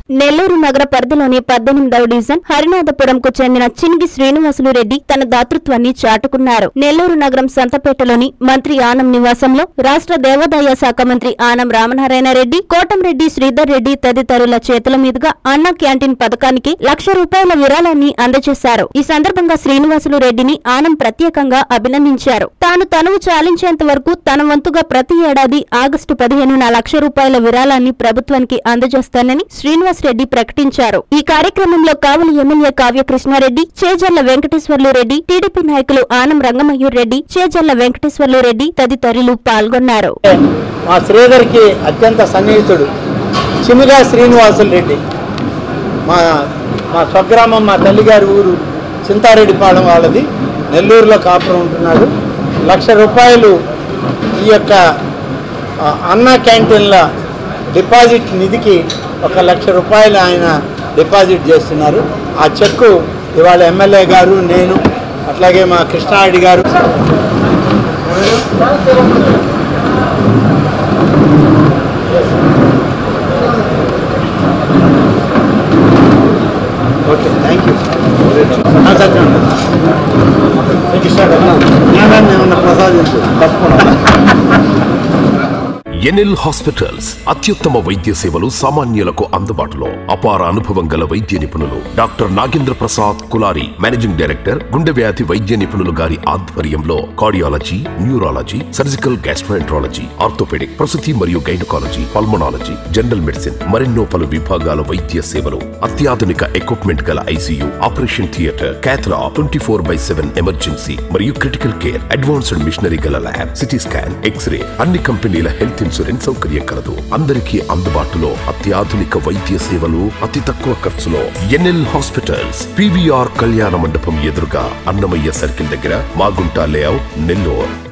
నెల్లూరు నగర పరిధిలోని 18వ డివిజన్ హరినాథపురంకు చెందిన చిన్గి శ్రీనివాసులు రెడ్డి తన దాతృత్వాన్ని చాటుకున్నారు. నెల్లూరు నగరం సంతపేటలోని మంత్రి ఆనం నివాసంలో రాష్ట్ర దేవాదాయ శాఖ మంత్రి ఆనం రామనారాయణ రెడ్డి, కోటంరెడ్డి శ్రీధర్ రెడ్డి తదితరుల చేతుల మీదుగా అన్న క్యాంటీన్ పథకానికి ₹1,00,000 విరాళాన్ని అందజేశారు. ఈ సందర్భంగా శ్రీనివాసులు రెడ్డిని ఆనం ప్రత్యేకంగా అభినందించారు. తాను తనువు చాలించేంత వరకు తన వంతుగా ప్రతి ఏడాది ఆగస్టు 15న ₹1,00,000 విరాళాన్ని ప్రభుత్వానికి అందజేస్తానని శ్రీనివాస్ రెడ్డి ప్రకటించారు. ఈ కార్యక్రమంలో కావలి ఎమ్మెల్యే కావ్య కృష్ణారెడ్డి, చేజర్ల వెంకటేశ్వర్లు రెడ్డి, టీడీపీ నాయకులు ఆనం రంగమయూర్ రెడ్డి, చేజర్ల వెంకటేశ్వర్లు రెడ్డి తదితరులు పాల్గొన్నారు. మా శ్రీధర్ కి అత్యంత సన్నిహితుడు చిమిగా శ్రీనివాసులు రెడ్డి, మా స్వగ్రామం, మా తల్లిగారి ఊరు చింతారెడ్డిపాలెం వాళ్ళది, నెల్లూరులో కాపురం ఉంటున్నాడు. ₹1,00,000 ఈ యొక్క అన్న క్యాంటీన్ల డిపాజిట్ నిధికి ₹1,00,000 ఆయన డిపాజిట్ చేస్తున్నారు. ఆ చెక్కు ఇవాళ ఎమ్మెల్యే గారు, నేను, అట్లాగే మా కృష్ణారెడ్డి గారు ఓకే థ్యాంక్ యూ ప్రసాదించు తప్పకుండా. ఎన్ఎల్ హాస్పిటల్స్ అత్యుత్తమ వైద్య సేవలు సామాన్యులకు అందుబాటులో. అపార అనుభవం గల వైద్య నిపుణులు doctor Nagendra Prasad Kulari, managing director, గుండె వ్యాధి వైద్య నిపుణులు గారి ఆధ్వర్యంలో cardiology, neurology, surgical gastroenterology, orthopaedic, ప్రసూతి మరియు గైనకాలజీ, పల్మనాలజీ, జనరల్ మెడిసిన్ మరెన్నో పలు విభాగాల వైద్య సేవలు. అత్యాధునిక ఎక్విప్మెంట్ గల ICU, operation theatre, cath lab, 24/7 emergency మరియు క్రిటికల్ కేర్, అడ్వాన్స్డ్ మిషనరీ గల ల్యాబ్, సిటీ స్కాన్, ఎక్స్రే, అన్ని కంపెనీల హెల్త్ ఇన్సూరెన్స్ సౌకర్యం కలదు. అందరికీ అందుబాటులో అత్యాధునిక వైద్య సేవలు అతి తక్కువ ఖర్చులో. ఎన్ఎల్ హాస్పిటల్స్, PVR కళ్యాణ మండపం ఎదురుగా, అన్నమయ్య సర్కిల్ దగ్గర, మాగుంట లేఅవుట్, నెల్లూరు.